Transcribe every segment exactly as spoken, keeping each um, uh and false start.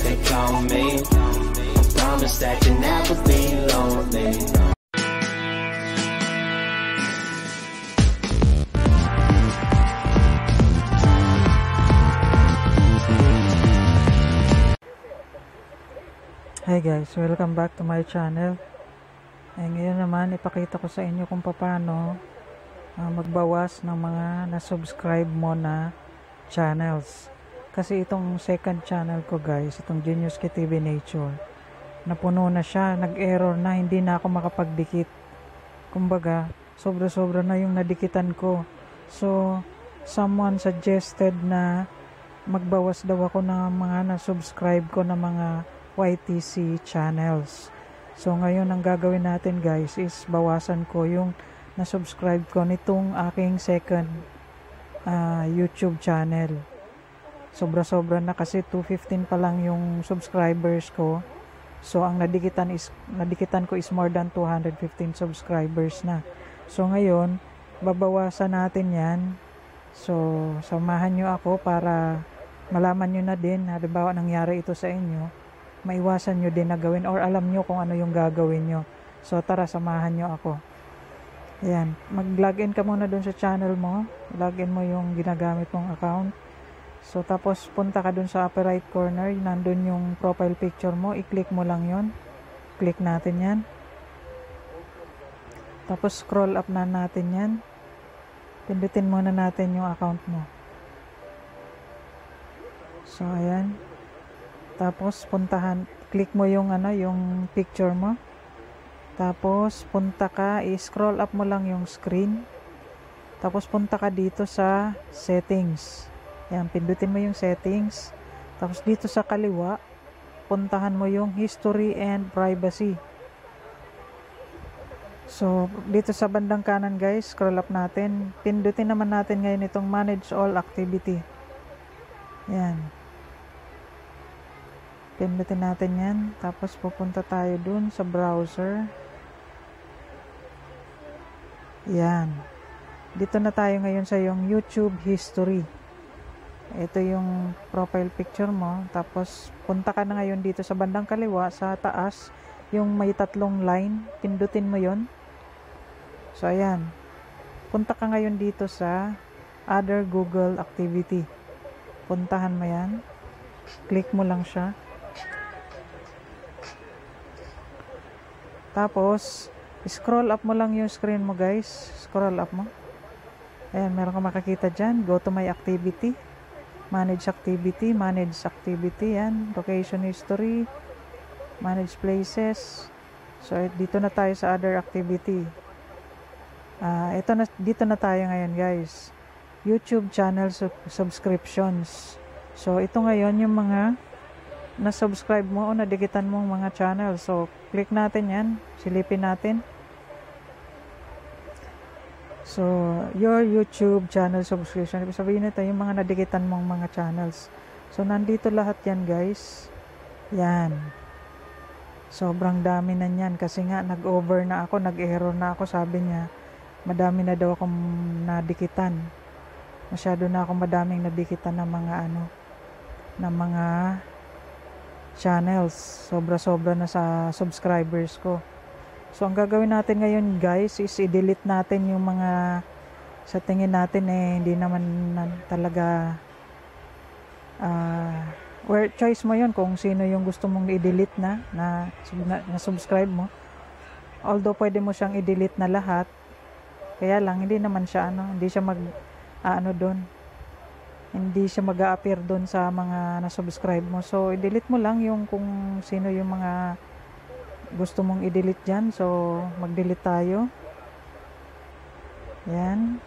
they call me. Promise that you'll never be lonely. Hi guys, welcome back to my channel. Eh, ngayon naman ipakita ko sa inyo kung paano uh, magbawas ng mga na-subscribe mo na channels. Kasi itong second channel ko guys, itong Genius K T V Nature, napuno na siya, nag-error na, hindi na ako makapagdikit. Kumbaga, sobra-sobra na yung nadikitan ko. So, someone suggested na magbawas daw ako ng mga na-subscribe ko na mga Y T C channels. So ngayon ang gagawin natin guys is bawasan ko yung na-subscribe ko nitong aking second uh, YouTube channel. Sobra-sobra na kasi two fifteen pa lang yung subscribers ko. So ang nadikitan is nadikitan ko is more than two hundred fifteen subscribers na. So ngayon babawasan natin 'yan. So samahan niyo ako para malaman niyo na din halimbawa nangyari ito sa inyo, maiwasan nyo din na gawin or alam nyo kung ano yung gagawin nyo. So tara, samahan nyo ako. Ayan, mag-login ka muna dun sa channel mo, login mo yung ginagamit mong account. So tapos punta ka dun sa upper right corner, nandun yung profile picture mo, i-click mo lang yon. Click natin yan. Tapos scroll up na natin yan. Pindutin muna natin yung account mo. So ayan. Tapos puntahan, click mo yung ano, yung picture mo. Tapos punta ka, i-scroll up mo lang yung screen. Tapos punta ka dito sa settings. Yan, pindutin mo yung settings. Tapos dito sa kaliwa, puntahan mo yung history and privacy. So dito sa bandang kanan guys, scroll up natin. Pindutin naman natin ngayon itong manage all activity. Yan. Pindutin natin yan. Tapos pupunta tayo dun sa browser. Yan. Dito na tayo ngayon sa yung YouTube history. Ito yung profile picture mo. Tapos punta ka na ngayon dito sa bandang kaliwa, sa taas, yung may tatlong line. Pindutin mo yon. So ayan. Punta ka ngayon dito sa other Google activity. Puntahan mo yan. Click mo lang siya. Tapos, scroll up mo lang yung screen mo guys. Scroll up mo. Ayan, meron ka makakita dyan. Go to my activity. Manage activity. Manage activity. Yan. Location history. Manage places. So, dito na tayo sa other activity. Uh, ito na, dito na tayo ngayon guys. YouTube channel sub subscriptions. So, ito ngayon yung mga na-subscribe mo o nadikitan mong mga channel. So, click natin yan. Silipin natin. So, your YouTube channel subscription. Ibig sabihin nito, yung mga nadikitan mong mga channels. So, nandito lahat yan, guys. Yan. Sobrang dami na yan. Kasi nga, nag-over na ako, nag-error na ako. Sabi niya, madami na daw akong nadikitan. Masyado na akong madaming nadikitan ng mga ano, ng mga channels. Sobra-sobra na sa subscribers ko. So, ang gagawin natin ngayon guys is i-delete natin yung mga sa tingin natin eh hindi naman na, talaga uh, where choice mo yun kung sino yung gusto mong i-delete na na, na na subscribe mo. Although pwede mo siyang i-delete na lahat, kaya lang hindi naman siya ano, hindi siya mag uh, ano doon, hindi siya mag-a-appear doon sa mga na-subscribe mo. So, i-delete mo lang yung kung sino yung mga gusto mong i-delete dyan. So, mag-delete tayo. Yan.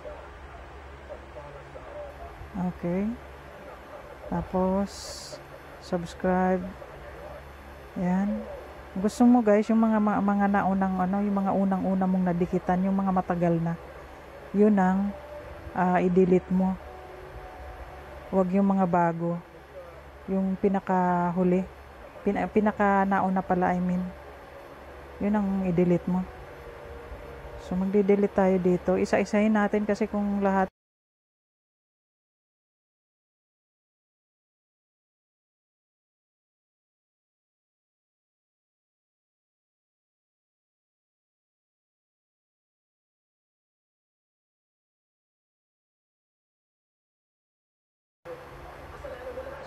Okay. Tapos, subscribe. Yan. Gusto mo guys, yung mga mga naunang ano, yung mga unang-una mong nadikitan, yung mga matagal na, yun ang uh, i-delete mo. Huwag yung mga bago. Yung pinaka-huli. Pin pinaka-nauna pala, I mean. Yun ang i-delete mo. So, magde-delete tayo dito. Isa-isahin natin kasi kung lahat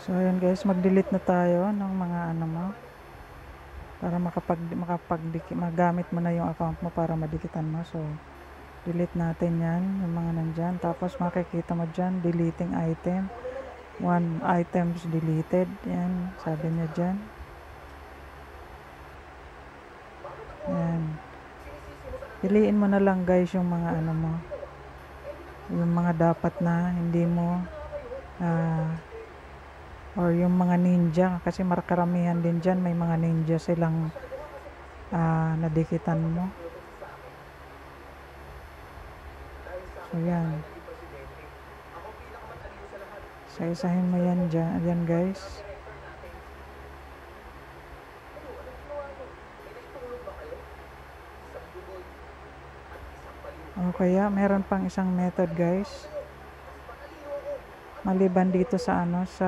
So ayan guys, mag-delete na tayo ng mga ano mo para makapag makapagdikit magamit mo na yung account mo para madikitan mo. So delete natin yan, yung mga nandyan. Tapos makikita mo dyan, deleting item, one items deleted. Yan, sabi niya dyan. Yan, piliin mo na lang guys yung mga ano mo, yung mga dapat na hindi mo uh, or yung mga ninja, kasi markaramihan din dyan may mga ninja silang uh, nadikitan mo. So yan, isa-isahin mo yan dyan, yan guys. O kaya meron pang isang method guys, maliban dito sa ano sa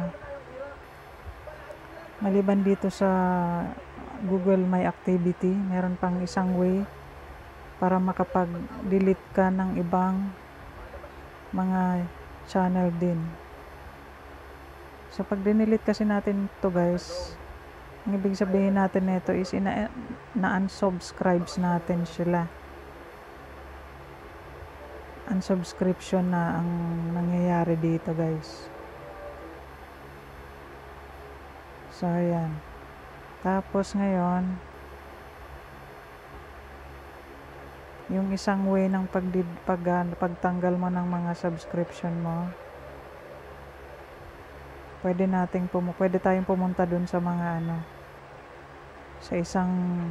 maliban dito sa Google My Activity, meron pang isang way para makapag-delete ka ng ibang mga channel din. So pag dinelete kasi natin to guys, ang ibig sabihin natin nito is ina na-unsubscribes natin sila. Unsubscription na ang nangyayari dito guys. So ayan, tapos ngayon yung isang way ng pag, pag, pagtanggal mo ng mga subscription mo, pwede nating pum pwede tayong pumunta dun sa mga ano, sa isang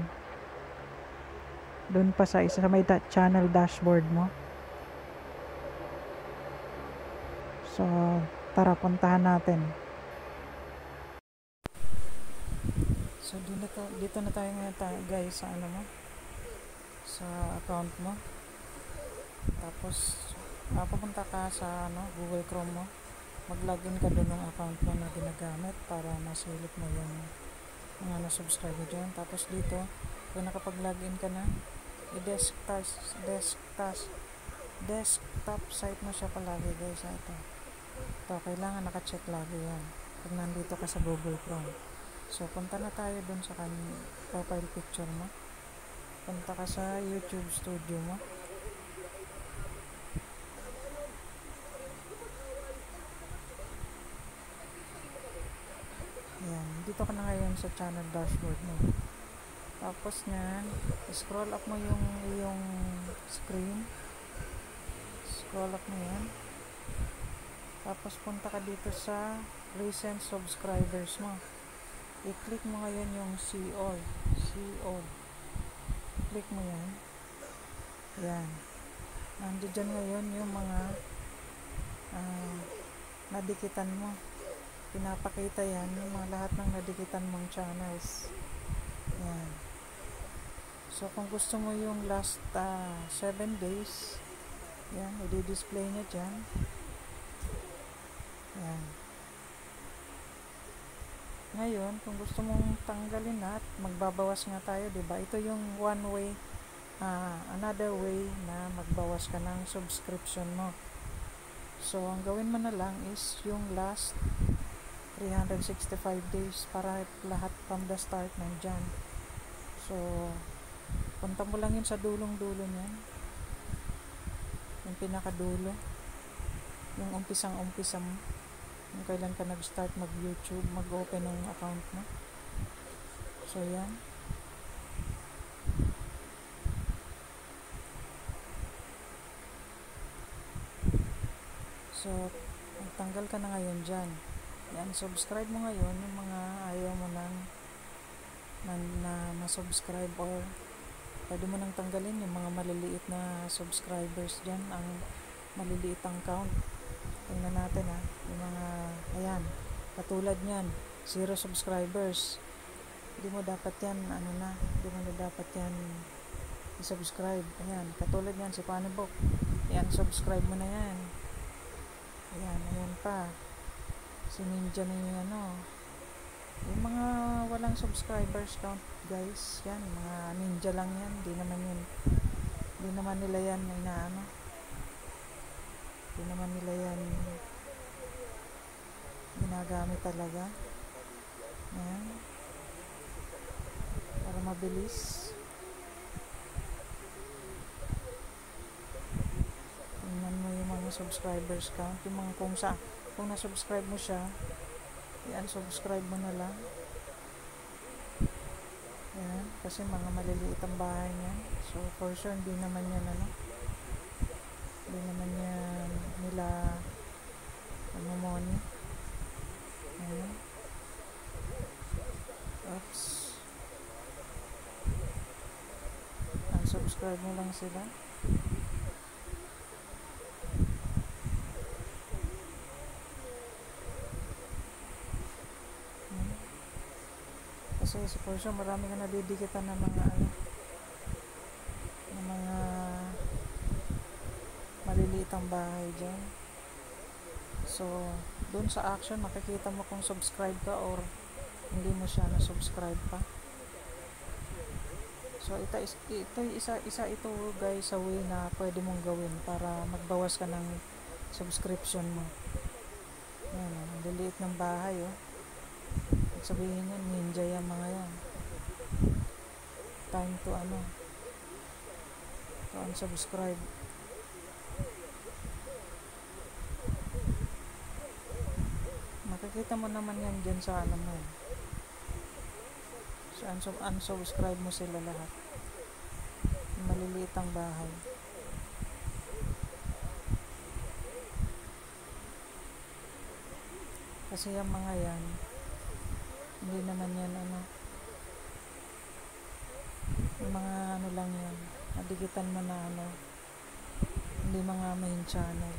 dun pa sa isa sa may da channel dashboard mo. So tara, puntahan natin. So dito, dito na tayo ngayon tayo, guys, sa ano mo, sa account mo. Tapos uh, pupunta ka sa ano, Google Chrome mo, mag-login ka doon ng account mo na ginagamit para masulit mo yung mga na-subscribe mo dyan. Tapos dito, kung nakapag-login ka na, i-desktop desktop desktop site mo siya palagi guys. Ito, ito kailangan naka-check lagi yan pag nandito ka sa Google Chrome. So punta na tayo dun sa kanyang profile picture mo, punta ka sa YouTube studio mo. Ayan, dito ka na ngayon sa channel dashboard mo. Tapos nyan, scroll up mo yung yung screen, scroll up mo yan. Tapos punta ka dito sa recent subscribers mo, i-click mo ngayon yung see all, see all, click mo yan. Yan, nandiyan dyan ngayon yung mga uh, nadikitan mo, pinapakita yan yung mga lahat ng nadikitan mong channels. Yan. So kung gusto mo yung last seven uh, days, yan, i-display niya dyan. Yan. Ngayon, kung gusto mong tanggalin at magbabawas nga tayo, diba? Ito yung one way, uh, another way na magbawas ka ng subscription mo. So ang gawin mo na lang is yung last three hundred sixty-five days para lahat from the start nandyan. So punta mo lang yun sa dulong-dulo niyan, yung pinakadulo, yung umpisang-umpisa mo, yung kailan ka nag-start mag-YouTube, mag-open ng account mo. So yan, so tanggal ka na ngayon dyan. Yan, subscribe mo ngayon yung mga ayaw mo nang na, na masubscribe, or pwede mo nang tanggalin yung mga maliliit na subscribers dyan, ang maliliit ang count. Tingnan natin ha, yung mga, ayan, katulad nyan, zero subscribers. Hindi mo dapat yan, ano na, hindi mo na dapat yan i-subscribe. Ayan, katulad yan, si Panibok. Ayan, subscribe mo na yan. Ayan, ayan pa. Si Ninja na yung ano. Yung mga walang subscribers count guys, yan, mga ninja lang yan. Hindi naman yun, hindi naman nila yan na inaano. Hindi naman nila yan ginagamit talaga. Ayan. Para mabilis. Tingnan mo yung mga subscribers count. Yung mga kung sa kung na-subscribe mo siya, i-unsubscribe mo na lang. Ayan. Kasi mga maliliit ang bahay niya. So for sure, hindi naman yan ano. Hindi naman yan nila ano money. Ayan. Oops. Unsubscribe mo lang sila. Ayan. Kasi for sure, marami ka nadidikitan ng mga ano, ng mga maliliit ang bahay dyan. So, dun sa action, makikita mo kung subscribe ka or hindi mo siya na-subscribe pa. So, ito, ito isa, isa ito guys sa way na pwede mong gawin para magbawas ka ng subscription mo. Yan, ang liliit ng bahay, oh. Sabihin yan, ninja yung mga yan. Time to ano, to unsubscribe. Makikita mo naman yan dyan sa ano mo. So, unsub unsubscribe mo sila lahat. Maliliit ang bahay. Kasi yung mga yan, hindi naman yan ano, yung mga ano lang yan, nadigitan mo na ano, hindi mga main channel.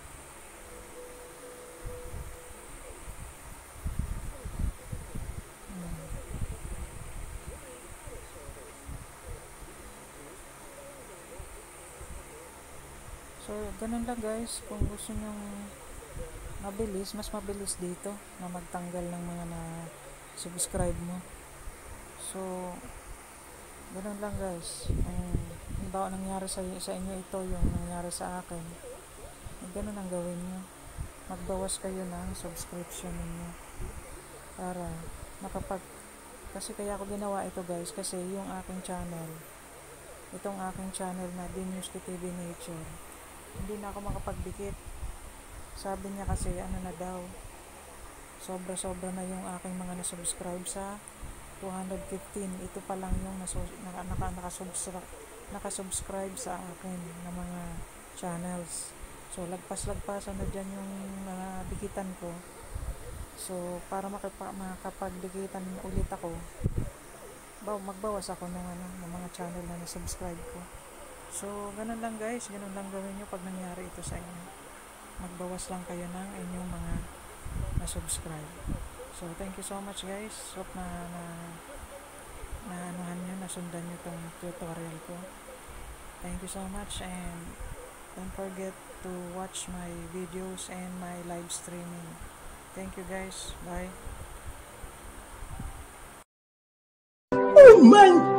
So, ganun lang guys. Kung gusto nyong mabilis, mas mabilis dito na magtanggal ng mga na-subscribe mo. So, ganun lang guys. Ang um, nangyari sa, sa inyo ito, yung nangyari sa akin. Eh, ganun ang gawin nyo. Magbawas kayo ng subscription ninyo. Para makapag... Kasi kaya ako ginawa ito guys. Kasi yung aking channel, itong aking channel na Dinewski T V Nature, hindi na ako makapagdikit. Sabi niya kasi ano na daw, sobra-sobra na yung aking mga nasubscribe sa two hundred fifteen. Ito pa lang yung nasu, naka, naka, nakasubscribe, nakasubscribe sa akin na mga channels. So lagpas-lagpasan na dyan yung uh, dikitan ko. So para makapa, makapagdikitan ulit ako, baw, magbawas ako ng, ano, ng mga channel na nasubscribe ko. So, ganun lang guys, ganun lang gawin nyo pag nangyari ito sa inyo. Magbawas lang kayo ng inyong mga na-subscribe. So, thank you so much guys. Hope na na na anuhan nyo, nasundan nyo itong tutorial ko. Thank you so much and don't forget to watch my videos and my live streaming. Thank you guys. Bye. Oh my